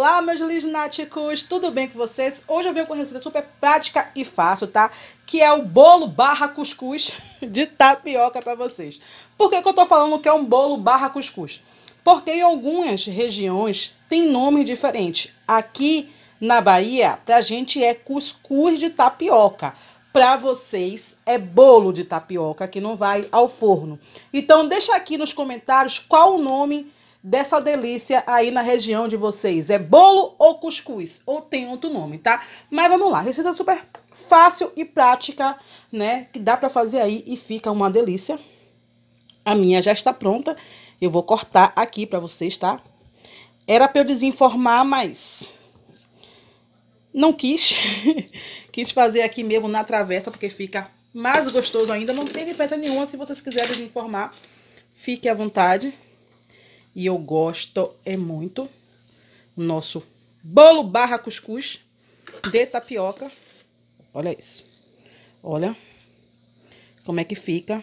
Olá, meus lisnáticos, tudo bem com vocês? Hoje eu venho com uma receita super prática e fácil, tá? Que é o bolo barra cuscuz de tapioca para vocês. Por que eu tô falando que é um bolo barra cuscuz? Porque em algumas regiões tem nome diferente. Aqui na Bahia, pra gente é cuscuz de tapioca. Para vocês é bolo de tapioca que não vai ao forno. Então deixa aqui nos comentários qual o nome dessa delícia aí na região de vocês. É bolo ou cuscuz? Ou tem outro nome, tá? Mas vamos lá, receita super fácil e prática, né? Que dá para fazer aí e fica uma delícia. A minha já está pronta. Eu vou cortar aqui para vocês, tá? Era para eu desenformar, mas não quis. Quis fazer aqui mesmo na travessa, porque fica mais gostoso ainda. Não tem diferença nenhuma. Se vocês quiserem desenformar, fique à vontade. E eu gosto muito o nosso bolo barra cuscuz de tapioca. Olha isso. Olha como é que fica.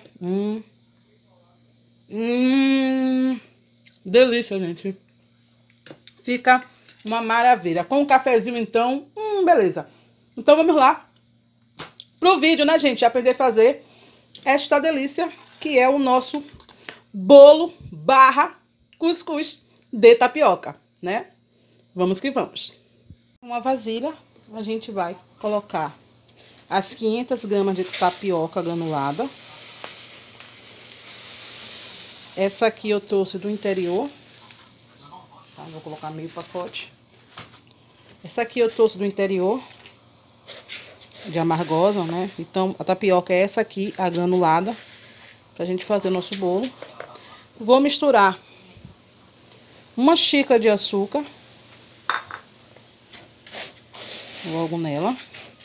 Delícia, gente. Fica uma maravilha. Com um cafezinho, então, beleza. Então, vamos lá pro vídeo, né, gente? Aprender a fazer esta delícia, que é o nosso bolo barra cuscuz de tapioca, né? Vamos que vamos. Uma vasilha, a gente vai colocar as 500 gramas de tapioca granulada. Essa aqui eu trouxe do interior. Tá, vou colocar meio pacote. Essa aqui eu trouxe do interior, de Amargosa, né? Então, a tapioca é essa aqui, a granulada, pra gente fazer o nosso bolo. Vou misturar uma xícara de açúcar logo nela.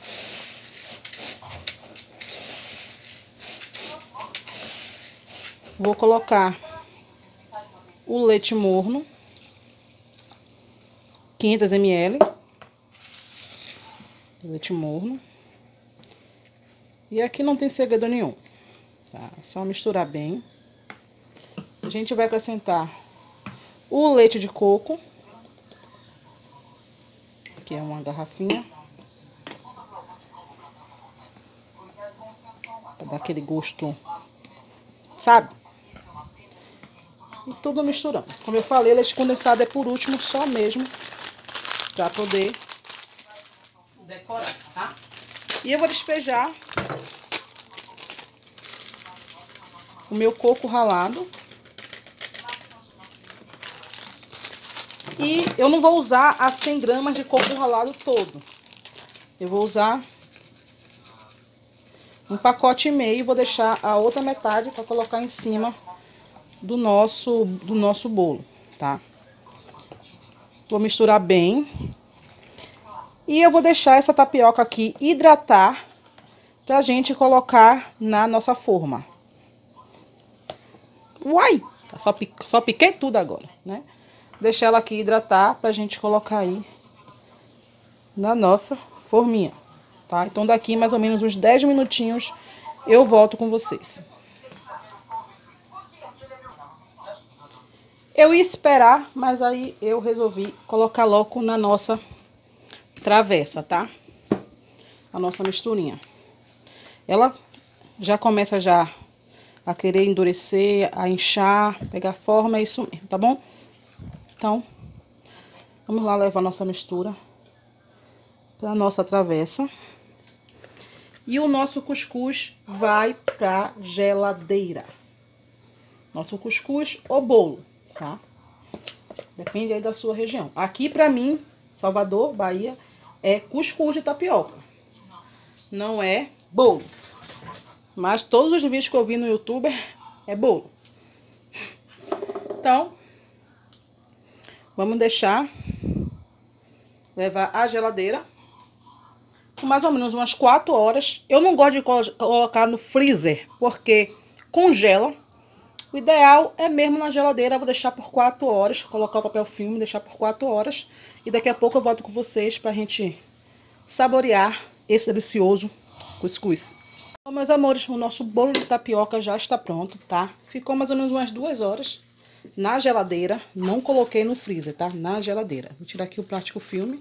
Vou colocar o leite morno, 500 ml, leite morno. E aqui não tem segredo nenhum, tá? É só misturar bem. A gente vai acrescentar o leite de coco, que é uma garrafinha, para dar aquele gosto, sabe? E tudo misturando. Como eu falei, leite condensado é por último, só mesmo para poder decorar, tá? E eu vou despejar o meu coco ralado. E eu não vou usar as 100 gramas de coco ralado todo. Eu vou usar um pacote e meio. Vou deixar a outra metade para colocar em cima do nosso bolo, tá? Vou misturar bem. E eu vou deixar essa tapioca aqui hidratar pra gente colocar na nossa forma. Uai! Só piquei tudo agora, né? Deixar ela aqui hidratar pra gente colocar aí na nossa forminha, tá? Então daqui mais ou menos uns 10 minutinhos eu volto com vocês. Eu ia esperar, mas aí eu resolvi colocar logo na nossa travessa, tá? A nossa misturinha. Ela já começa já a querer endurecer, a inchar, pegar forma, é isso mesmo, tá bom? Então, vamos lá levar nossa mistura para nossa travessa. E o nosso cuscuz vai pra geladeira. Nosso cuscuz ou bolo, tá? Depende aí da sua região. Aqui pra mim, Salvador, Bahia, é cuscuz de tapioca. Não é bolo. Mas todos os vídeos que eu vi no YouTube é bolo. Então, vamos deixar levar à geladeira por mais ou menos umas 4 horas. Eu não gosto de colocar no freezer, porque congela. O ideal é mesmo na geladeira. Eu vou deixar por 4 horas, colocar o papel filme, deixar por 4 horas. E daqui a pouco eu volto com vocês pra gente saborear esse delicioso cuscuz. Então, meus amores, o nosso bolo de tapioca já está pronto, tá? Ficou mais ou menos umas 2 horas. na geladeira, não coloquei no freezer, tá? Na geladeira. Vou tirar aqui o plástico filme.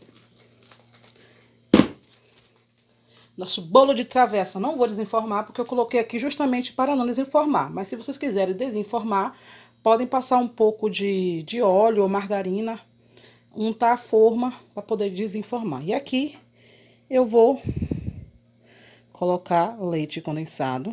Nosso bolo de travessa, não vou desenformar, porque eu coloquei aqui justamente para não desenformar. Mas se vocês quiserem desenformar, podem passar um pouco de óleo ou margarina, untar a forma para poder desenformar. E aqui eu vou colocar leite condensado,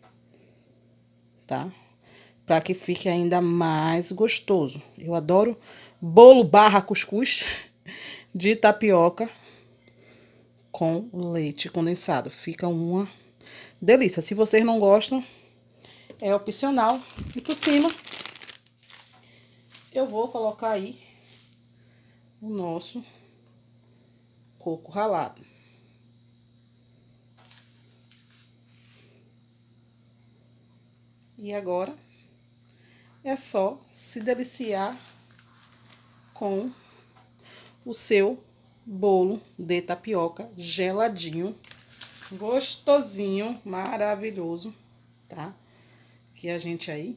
tá? Para que fique ainda mais gostoso. Eu adoro bolo barra cuscuz de tapioca com leite condensado. Fica uma delícia. Se vocês não gostam, é opcional. E por cima, eu vou colocar aí o nosso coco ralado. E agora, é só se deliciar com o seu bolo de tapioca geladinho, gostosinho, maravilhoso, tá? Que a gente aí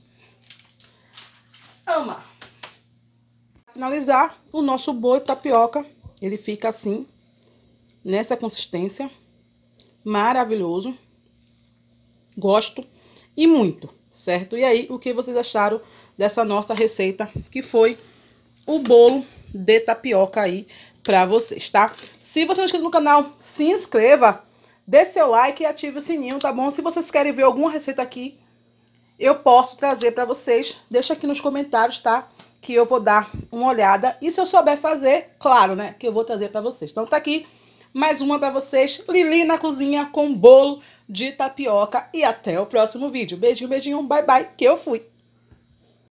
ama. Finalizar, o nosso bolo de tapioca, ele fica assim, nessa consistência, maravilhoso. Gosto e muito, certo? E aí, o que vocês acharam dessa nossa receita, que foi o bolo de tapioca aí pra vocês, tá? Se você não é inscrito no canal, se inscreva, dê seu like e ative o sininho, tá bom? Se vocês querem ver alguma receita aqui, eu posso trazer pra vocês. Deixa aqui nos comentários, tá? Que eu vou dar uma olhada. E se eu souber fazer, claro, né? Que eu vou trazer pra vocês. Então tá aqui mais uma pra vocês. Lili na cozinha com bolo de tapioca. E até o próximo vídeo. Beijinho, beijinho, bye, bye, que eu fui.